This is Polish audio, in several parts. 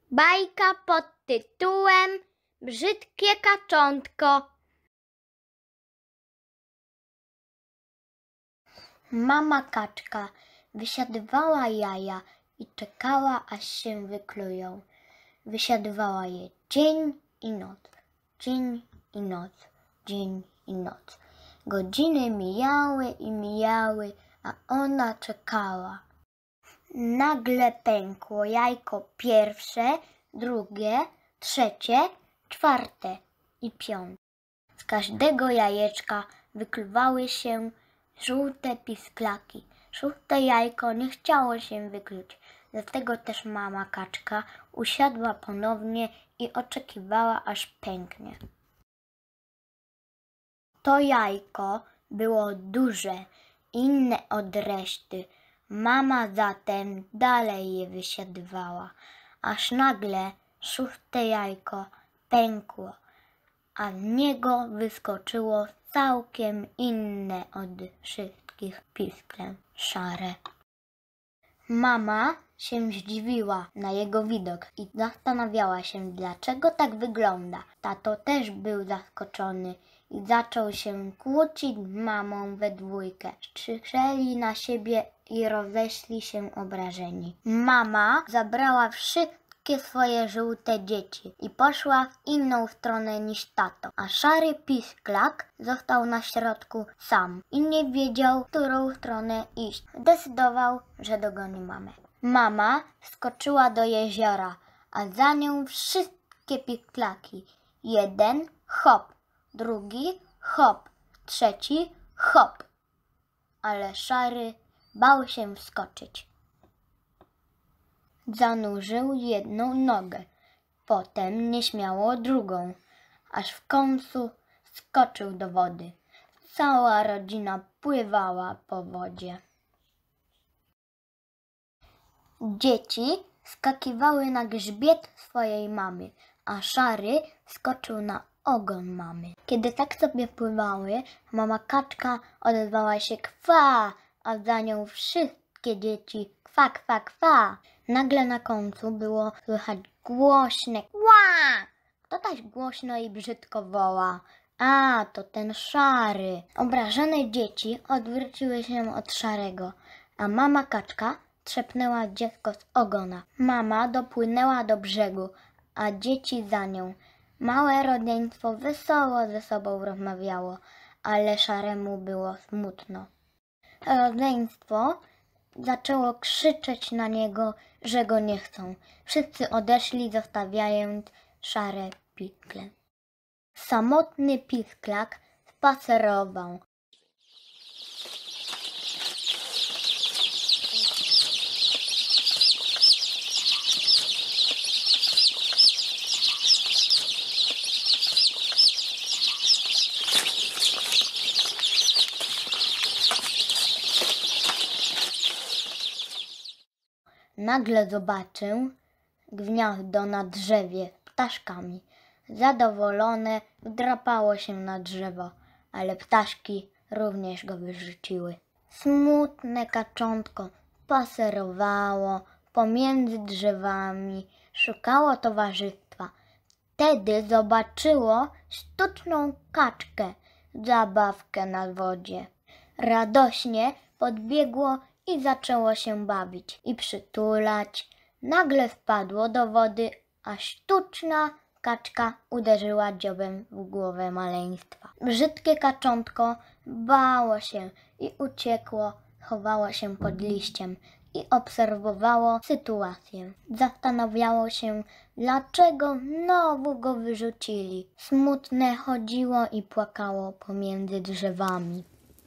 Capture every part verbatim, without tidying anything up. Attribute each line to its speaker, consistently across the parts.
Speaker 1: Bajka pod tytułem Brzydkie kaczątko. Mama kaczka wysiadywała jaja i czekała, aż się wyklują. Wysiadywała je dzień i noc, dzień i noc, dzień i noc. Godziny mijały i mijały, a ona czekała. Nagle pękło jajko pierwsze, drugie, trzecie, czwarte i piąte. Z każdego jajeczka wykluwały się żółte pisklaki. Żółte jajko nie chciało się wykluć, dlatego też mama kaczka usiadła ponownie i oczekiwała, aż pęknie. To jajko było duże, inne od reszty. Mama zatem dalej je wysiadywała, aż nagle szóste jajko pękło, a z niego wyskoczyło całkiem inne od wszystkich piskle, szare. Mama się zdziwiła na jego widok i zastanawiała się, dlaczego tak wygląda. Tato też był zaskoczony i zaczął się kłócić z mamą we dwójkę. Krzyczeli na siebie i rozeszli się obrażeni. Mama zabrała wszystkie swoje żółte dzieci i poszła w inną stronę niż tato, a szary pisklak został na środku sam i nie wiedział, w którą stronę iść. Zdecydował, że dogoni mamę. Mama skoczyła do jeziora, a za nią wszystkie pisklaki. Jeden hop, drugi hop, trzeci hop. Ale szary bał się wskoczyć. Zanurzył jedną nogę, potem nieśmiało drugą, aż w końcu skoczył do wody. Cała rodzina pływała po wodzie. Dzieci skakiwały na grzbiet swojej mamy, a szary skoczył na ogon mamy. Kiedy tak sobie pływały, mama kaczka odezwała się kwa, a za nią wszystkie dzieci kwa, kwa, kwa. Nagle na końcu było słychać głośne kła. Kto tak głośno i brzydko woła? A, to ten szary. Obrażone dzieci odwróciły się od szarego, a mama kaczka trzepnęła dziecko z ogona. Mama dopłynęła do brzegu, a dzieci za nią. Małe rodzeństwo wesoło ze sobą rozmawiało, ale szaremu było smutno. Rodzeństwo zaczęło krzyczeć na niego, że go nie chcą. Wszyscy odeszli, zostawiając szare piskle. Samotny pisklak spacerował. Nagle zobaczył gniazdo na drzewie z ptaszkami. Zadowolone wdrapało się na drzewo, ale ptaszki również go wyrzuciły. Smutne kaczątko spacerowało pomiędzy drzewami, szukało towarzystwa. Wtedy zobaczyło sztuczną kaczkę, zabawkę na wodzie. Radośnie podbiegło i zaczęło się bawić i przytulać. Nagle wpadło do wody, a sztuczna kaczka uderzyła dziobem w głowę maleństwa. Brzydkie kaczątko bało się i uciekło, chowało się pod liściem i obserwowało sytuację. Zastanawiało się, dlaczego znowu go wyrzucili. Smutne chodziło i płakało pomiędzy drzewami.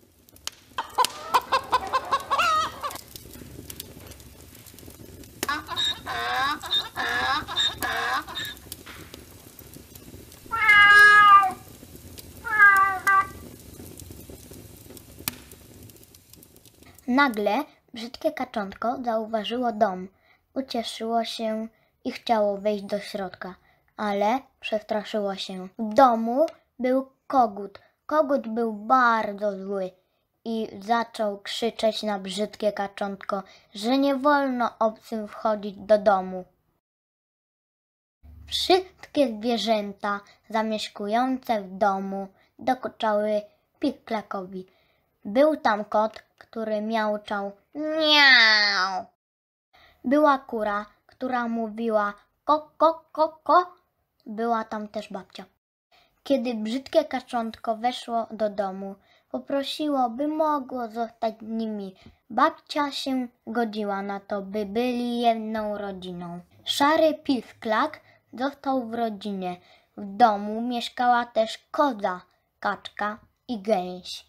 Speaker 1: Nagle brzydkie kaczątko zauważyło dom. Ucieszyło się i chciało wejść do środka, ale przestraszyło się. W domu był kogut. Kogut był bardzo zły i zaczął krzyczeć na brzydkie kaczątko, że nie wolno obcym wchodzić do domu. Wszystkie zwierzęta zamieszkujące w domu dokuczały Pik-Klakowi. Był tam kot, który miauczał miau. Była kura, która mówiła ko, ko, ko, ko. Była tam też babcia. Kiedy brzydkie kaczątko weszło do domu, poprosiło, by mogło zostać z nimi. Babcia się godziła na to, by byli jedną rodziną. Szary Pik-Klak został w rodzinie. W domu mieszkała też koza, kaczka i gęś.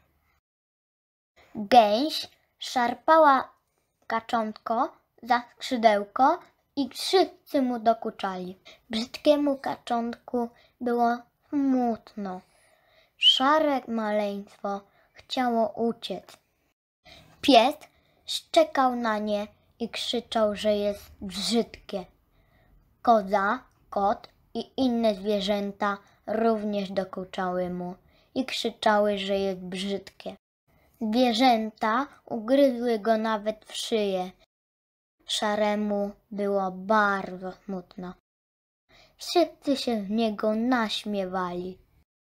Speaker 1: Gęś szarpała kaczątko za skrzydełko i wszyscy mu dokuczali. Brzydkiemu kaczątku było smutno. Szare maleństwo chciało uciec. Pies szczekał na nie i krzyczał, że jest brzydkie. Koza, kot i inne zwierzęta również dokuczały mu i krzyczały, że jest brzydkie. Zwierzęta ugryzły go nawet w szyję. Szaremu było bardzo smutno. Wszyscy się z niego naśmiewali.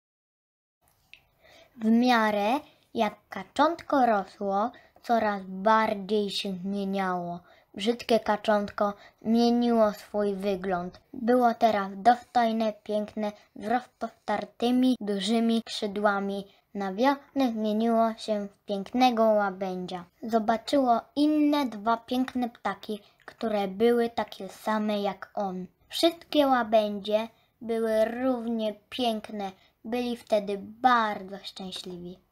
Speaker 1: W miarę jak kaczątko rosło, coraz bardziej się zmieniało. Brzydkie kaczątko zmieniło swój wygląd. Było teraz dostojne, piękne, z rozpostartymi, dużymi skrzydłami. Na wiosnę zmieniło się w pięknego łabędzia. Zobaczyło inne dwa piękne ptaki, które były takie same jak on. Wszystkie łabędzie były równie piękne. Byli wtedy bardzo szczęśliwi.